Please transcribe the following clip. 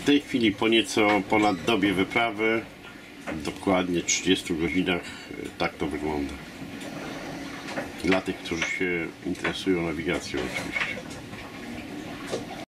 tej chwili po nieco ponad dobie wyprawy, dokładnie 30 godzinach, tak to wygląda. Dla tych, którzy się interesują nawigacją oczywiście.